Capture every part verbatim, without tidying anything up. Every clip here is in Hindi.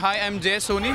हाय आई एम जय सोनी।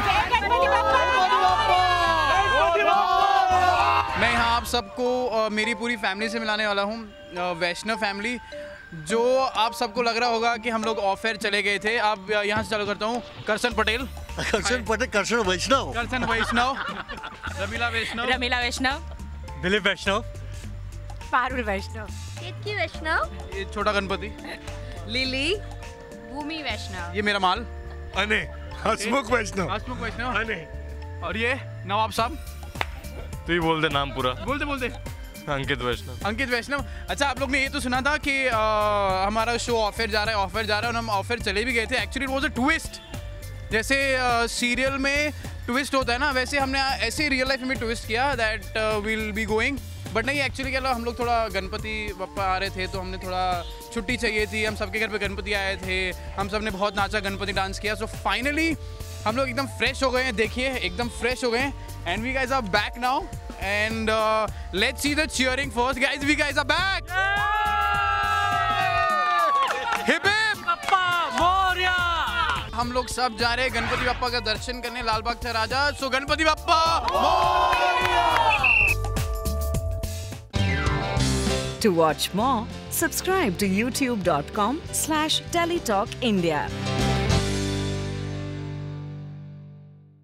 मैं यहाँ आप सबको मेरी पूरी फैमिली से मिलाने वाला हूँ, वैष्णव फैमिली। जो आप सबको लग रहा होगा कि हम लोग ऑफ एयर चले गए थे, अब यहाँ से चालू करता हूँ। करसन पटेल, करसन पटेल, करसन वैष्णव, करसन वैष्णव, रमीला वैष्णव, रमीला वैष्णव, दिलीप वैष्णव, पारुल वैष्णव, केतकी वैष्णव, ये छोटा गणपति, लिली, भूमि वैष्णव, ये मेरा माल, अने, हसमुख वैष्णव, हसमुख वैष्णव, अने, और ये नवाब साहब। तू ही बोल दे नाम पूरा। बोलते बोलते अंकित वैष्णव। अंकित वैष्णव। अच्छा, आप लोग ने ये तो सुना था कि आ, हमारा शो ऑफ एयर जा रहा है, ऑफ एयर जा रहा है, और हम ऑफ एयर चले भी गए थे। Actually it was a twist. जैसे सीरियल में ट्विस्ट होता है ना, वैसे हमने ऐसे रियल लाइफ में ट्विस्ट किया that will be going, but नहीं, एक्चुअली क्या हम लोग थोड़ा गणपति बप्पा आ रहे थे, तो हमने थोड़ा छुट्टी चाहिए थी। हम सबके घर पे गणपति आए थे, हम सब ने बहुत नाचा, गणपति डांस किया। सो फाइनली हम लोग एकदम फ्रेश हो गए हैं। देखिए, एकदम फ्रेश हो गए हैं। And we guys are back now, and let's see the cheering first. Guys, we guys are back. Hip hip Bappa Morya. हम लोग सब जा रहे हैं गणपति बप्पा का दर्शन करने, लाल बाग चा राजा। सो Ganpati Bappa Morya. To watch more, subscribe to youtube dot com slash teletalk India.